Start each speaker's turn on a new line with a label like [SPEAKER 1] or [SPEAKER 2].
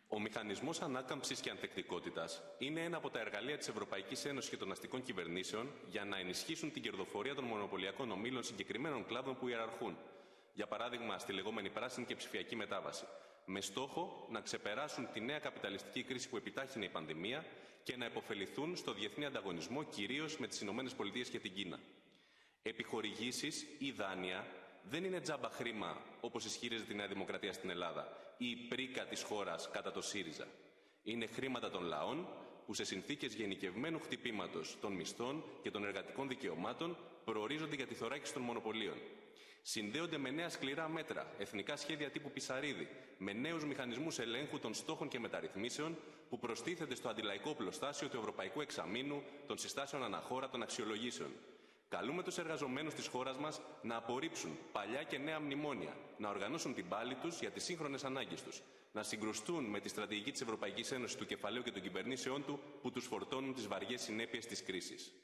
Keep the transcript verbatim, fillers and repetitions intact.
[SPEAKER 1] Ο μηχανισμός ανάκαμψης και ανθεκτικότητας είναι ένα από τα εργαλεία της Ευρωπαϊκής Ένωσης και των αστικών κυβερνήσεων για να ενισχύσουν την κερδοφορία των μονοπωλιακών ομίλων συγκεκριμένων κλάδων που ιεραρχούν. Για παράδειγμα, στη λεγόμενη πράσινη και ψηφιακή μετάβαση. Με στόχο να ξεπεράσουν τη νέα καπιταλιστική κρίση που επιτάχυνε η πανδημία και να επωφεληθούν στο διεθνή ανταγωνισμό, κυρίως με τις Ηνωμένες Πολιτείες και την Κίνα. Επιχορηγήσεις ή δάνεια δεν είναι τζάμπα χρήμα, όπως ισχυρίζεται η Νέα Δημοκρατία στην Ελλάδα, ή η πρίκα της χώρας κατά το ΣΥΡΙΖΑ. Είναι χρήματα των λαών που σε συνθήκες γενικευμένου χτυπήματος των μισθών και των εργατικών δικαιωμάτων προορίζονται για τη θωράκιση των μονοπωλίων. Συνδέονται με νέα σκληρά μέτρα, εθνικά σχέδια τύπου Πισαρίδη, με νέους μηχανισμούς ελέγχου των στόχων και μεταρρυθμίσεων που προστίθενται στο αντιλαϊκό οπλοστάσιο του Ευρωπαϊκού Εξαμήνου, των συστάσεων αναχώρα, των αξιολογήσεων. Καλούμε τους εργαζομένους της χώρας μας να απορρίψουν παλιά και νέα μνημόνια, να οργανώσουν την πάλη τους για τις σύγχρονες ανάγκες τους, να συγκρουστούν με τη στρατηγική της Ευρωπαϊκής Ένωσης του κεφαλαίου και των κυβερνήσεών του που τους φορτώνουν τις βαριές συνέπειες της κρίσης.